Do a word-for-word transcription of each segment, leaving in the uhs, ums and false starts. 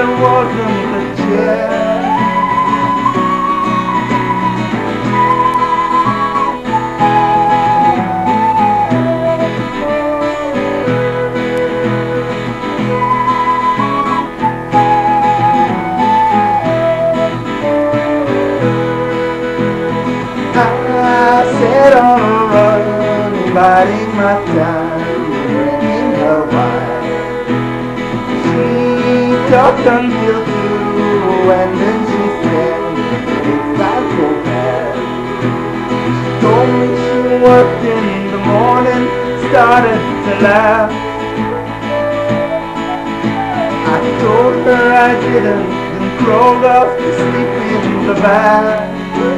there wasn't a chair. I sat on a rug, biding my time, drinking her wine. She talked until two, and then she said, if I go back. She told me she worked in the morning, started to laugh. I told her I didn't, then crawled off to sleep in the bath.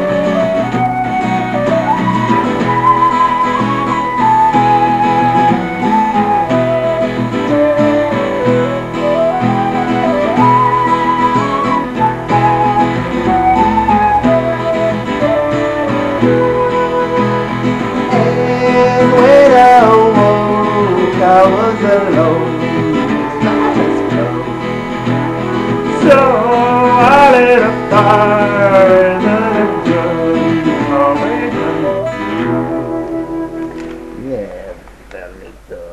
And when I woke, I was alone, silence closed. So I lit a fire in the Norwegian Wood. Yeah, that little.